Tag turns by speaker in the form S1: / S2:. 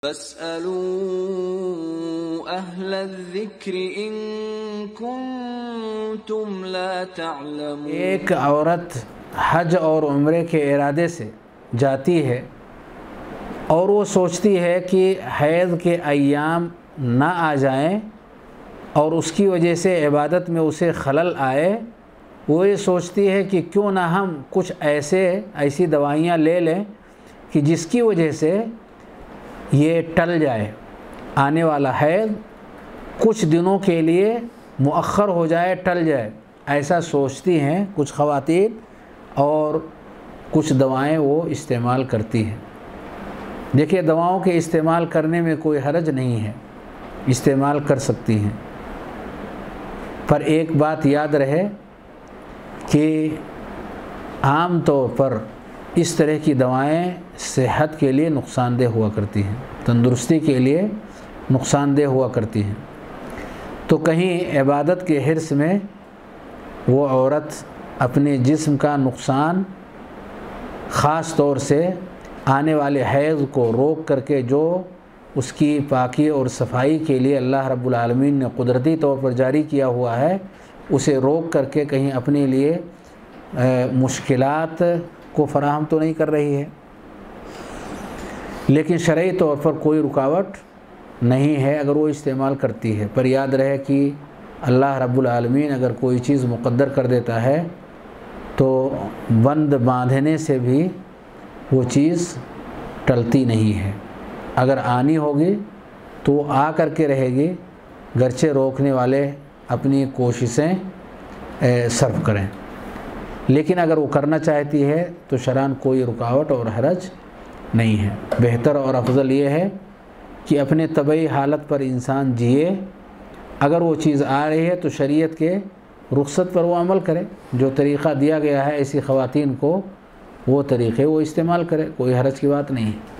S1: फस्अलू अहलज़्ज़िक्र इन कुंतुम ला तअलमून।
S2: एक औरत हज और उम्रे के इरादे से जाती है और वो सोचती है कि हैज़ के अय्याम ना आ जाएं और उसकी वजह से इबादत में उसे खलल आए। वो ये सोचती है कि क्यों ना हम कुछ ऐसी दवाइयाँ ले लें कि जिसकी वजह से ये टल जाए, आने वाला हैज़ कुछ दिनों के लिए मुअख्खर हो जाए, टल जाए। ऐसा सोचती हैं कुछ ख़वातीन और कुछ दवाएं वो इस्तेमाल करती हैं। देखिए, दवाओं के इस्तेमाल करने में कोई हरज नहीं है, इस्तेमाल कर सकती हैं, पर एक बात याद रहे कि आम तौर पर इस तरह की दवाएं सेहत के लिए नुकसानदेह हुआ करती हैं, तंदुरुस्ती के लिए नुकसानदेह हुआ करती हैं। तो कहीं इबादत के हिर्स में वो औरत अपने जिस्म का नुकसान, ख़ास तौर से आने वाले हैज़ को रोक करके जो उसकी पाकी और सफाई के लिए अल्लाह रब्बुल आलमीन ने कुदरती तौर पर जारी किया हुआ है, उसे रोक करके कहीं अपने लिए मुश्किलात को फ़राहम तो नहीं कर रही है। लेकिन शरई तौर पर कोई रुकावट नहीं है अगर वो इस्तेमाल करती है। पर याद रहे कि अल्लाह रब्बुल आलमीन अगर कोई चीज़ मुक़द्दर कर देता है तो बंद बांधने से भी वो चीज़ टलती नहीं है। अगर आनी होगी तो आ करके रहेगी, गरचे रोकने वाले अपनी कोशिशें सर्व करें। लेकिन अगर वो करना चाहती है तो शरअन कोई रुकावट और हरज नहीं है। बेहतर और अफजल ये है कि अपने तबई हालत पर इंसान जिए। अगर वो चीज़ आ रही है तो शरीयत के रुख्सत पर वो अमल करे, जो तरीक़ा दिया गया है ऐसी ख़वातीन को वो तरीक़े वो इस्तेमाल करे, कोई हरज की बात नहीं है।